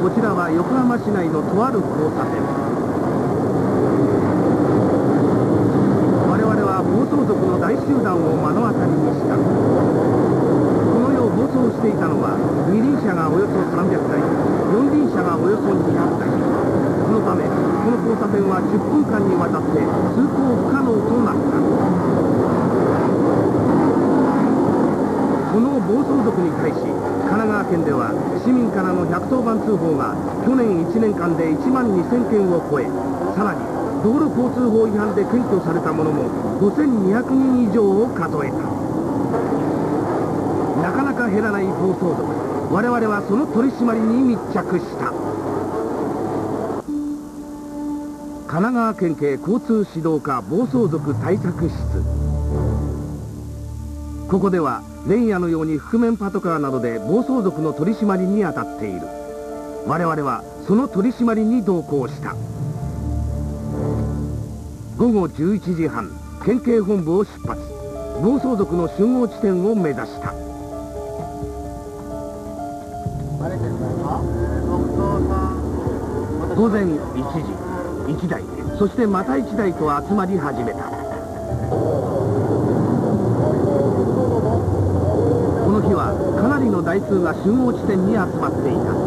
こちらは横浜市内のとある交差点。我々は暴走族の大集団を目の当たりにした。この夜暴走していたのは二輪車がおよそ300台、四輪車がおよそ200台。そのためこの交差点は10分間にわたって通行不可能となった。この暴走族に対し神奈川県では市民からの110番通報が去年1年間で1万2000件を超え、さらに道路交通法違反で検挙されたものも5200人以上を数えた。なかなか減らない暴走族。我々はその取り締まりに密着した。神奈川県警交通指導課暴走族対策室。ここでは連夜のように覆面パトカーなどで暴走族の取り締まりに当たっている。我々はその取り締まりに同行した。午後11時半、県警本部を出発。暴走族の集合地点を目指した。午前1時、1台、そしてまた1台と集まり始めた。この日はかなりの台数が集合地点に集まっていた。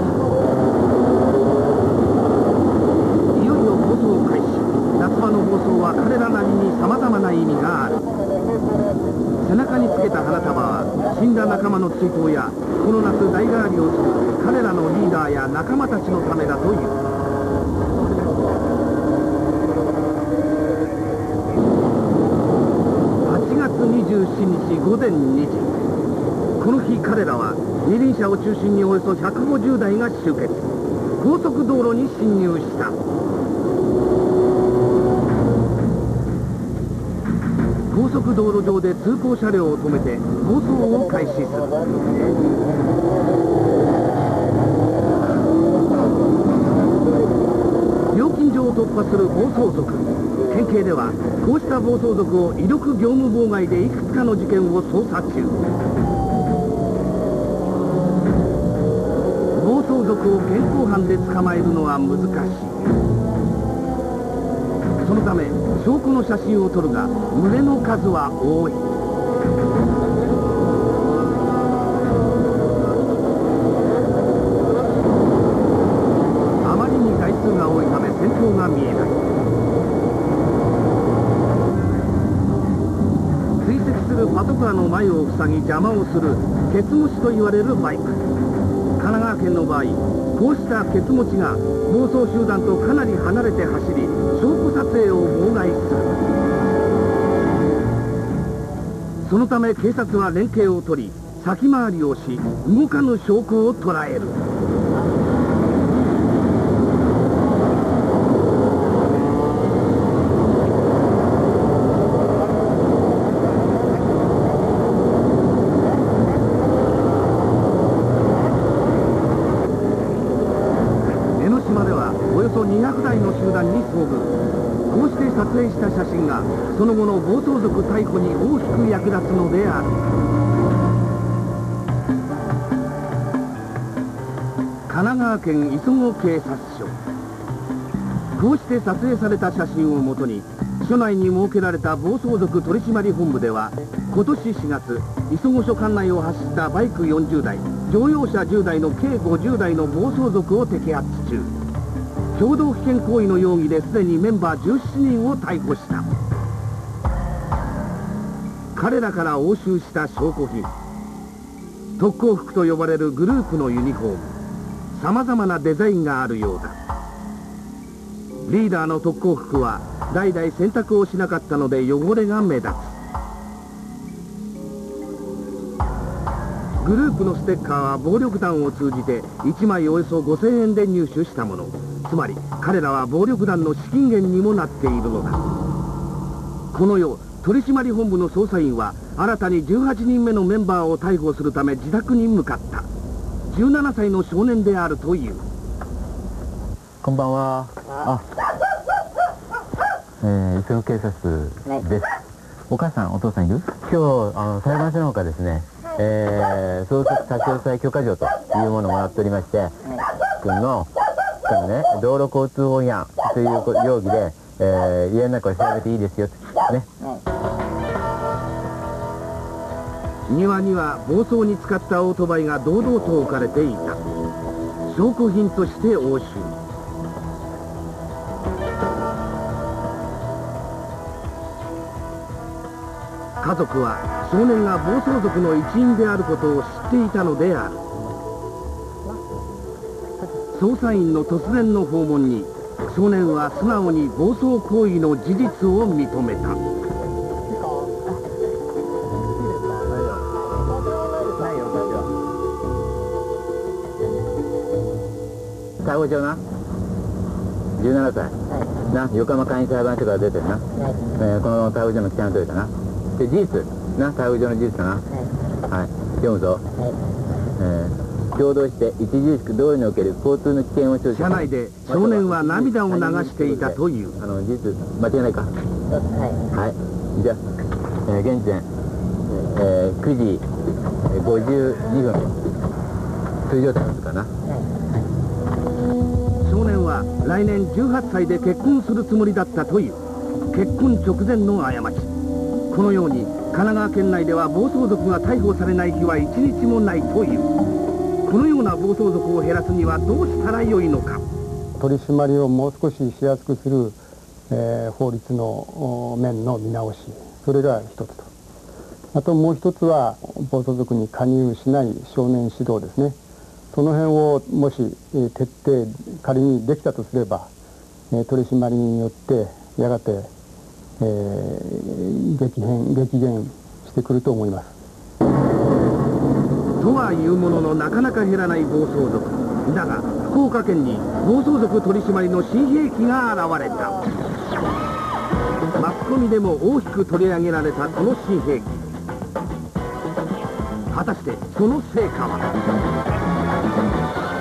いよいよ暴走開始。夏場の暴走は彼らなりに様々な意味がある。背中につけた花束は死んだ仲間の追悼やこの夏代替わりをする彼らのリーダーや仲間たちのためだという。8月27日午前2時、この日彼らは二輪車を中心におよそ150台が集結。高速道路に進入した。高速道路上で通行車両を止めて暴走を開始する。料金所を突破する暴走族。県警ではこうした暴走族を威力業務妨害でいくつかの事件を捜査中。暴走族を現行犯で捕まえるのは難しい。そのため証拠の写真を撮るが群れの数は多い。あまりに台数が多いため先頭が見えない。追跡するパトカーの前を塞ぎ邪魔をするケツ持ちと言われるバイク。神奈川県の場合、こうしたケツ持ちが暴走集団とかなり離れて走り証拠撮影を妨害する。そのため警察は連携を取り先回りをし動かぬ証拠を捉える。江ノ島ではおよそ200台の集団に遭遇。こうして撮影した写真がその後の暴走族逮捕に大きく役立つのである。神奈川県磯子警察署。こうして撮影された写真をもとに署内に設けられた暴走族取締本部では今年4月磯子署管内を走ったバイク40台乗用車10台の計50台の暴走族を摘発中。共同危険行為の容疑ですでにメンバー17人を逮捕した。彼らから押収した証拠品、特攻服と呼ばれるグループのユニフォーム、さまざまなデザインがあるようだ。リーダーの特攻服は代々洗濯をしなかったので汚れが目立つ。グループのステッカーは暴力団を通じて1枚およそ5000円で入手したもの。つまり彼らは暴力団の資金源にもなっているのだ。この夜取締本部の捜査員は新たに18人目のメンバーを逮捕するため自宅に向かった。17歳の少年であるという。 こんばんは。磯子警察です。お母さんお父さんいる？今日裁判所のほかですね、捜索差し押さえ許可状というものをもらっておりまして、 君のね、道路交通法違反という容疑で、家の中を調べていいですよってね。 庭には暴走に使ったオートバイが堂々と置かれていた。証拠品として押収。家族は少年が暴走族の一員であることを知っていたのである。捜査員の突然の訪問に少年は素直に暴走行為の事実を認めた。 逮捕状な、17歳、な、横浜簡易裁判所から出てるな、この逮捕状の記載の通りだな。で、事実な、逮捕状の事実だな。はい、読むぞ。共同して著しく道路における交通の危険を生じ車内で少年は涙を流していたという。 事実間違いないか。はい、じゃあ、現時点、9時52分通常逮捕かな。 少年は来年18歳で結婚するつもりだったという。結婚直前の過ち。このように神奈川県内では暴走族が逮捕されない日は一日もないという。このような暴走族を減らすにはどうしたらよいのか。 取り締まりをもう少ししやすくする、法律の面の見直し、それが一つと、あともう一つは暴走族に加入しない少年指導ですね。その辺をもし徹底仮にできたとすれば、取り締まりによってやがて、激減してくると思います。 とはいうもののなかなか減らない暴走族だが、福岡県に暴走族取り締まりの新兵器が現れた。マスコミでも大きく取り上げられたこの新兵器、果たしてその成果は。